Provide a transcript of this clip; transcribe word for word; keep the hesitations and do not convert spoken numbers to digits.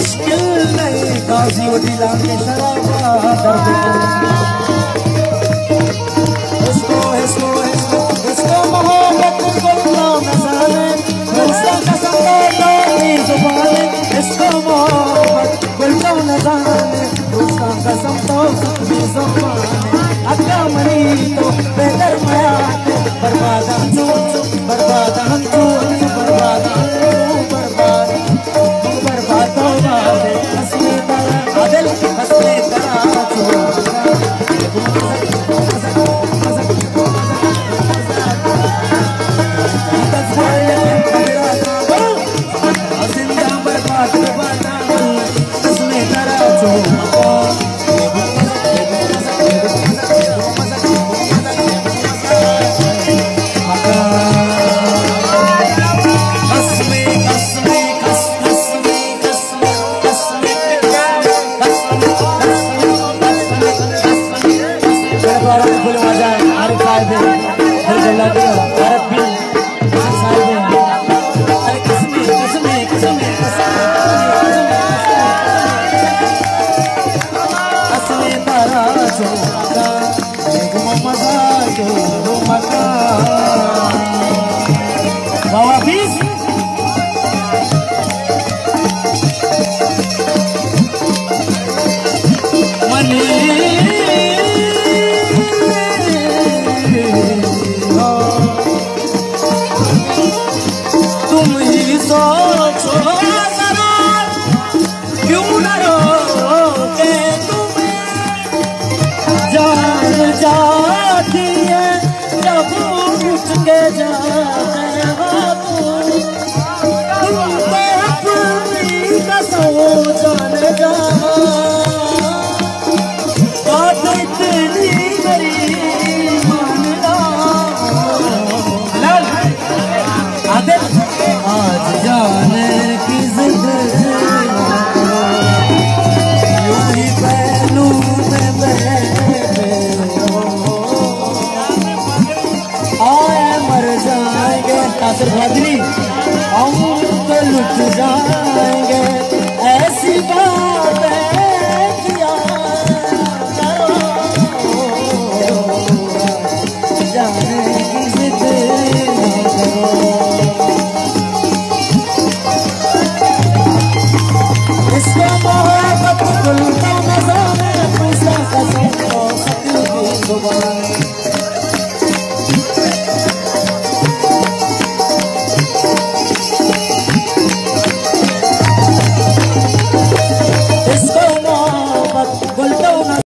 मुश्किल नहीं गाजी वडीला के शराबा दर्द इसको इसको इसको इसको मोहब्बत गुल्ला मसाले उसका कसम मेरी जुबान इसको मोहब्बत गुल्ला मसाले उसका कसम तो मेरी जुबान अक्का मनी तो बेहतर माया बर्बाद हम तू बर्बाद हम तू बर्बाद हम बर्बाद बर्बाद हो बाबे हंसने तेरा आदिल हंसने तेरा जिंदा बर्बाद बर्बाद हंसने तेरा जो जाती है जब उठ के जाते हो तुम तो अपनी कसम जाने जा बात इतनी मेरी मानना आज जाने की जिद यूं ही पहलू में बैठे नासिर भादरी हम तो लुट जाएंगे ऐसी बातें किया करो जाने की जिद करो इसको मोहब्बत गुल का मजा में पैसा कसम तो सकी की जुबान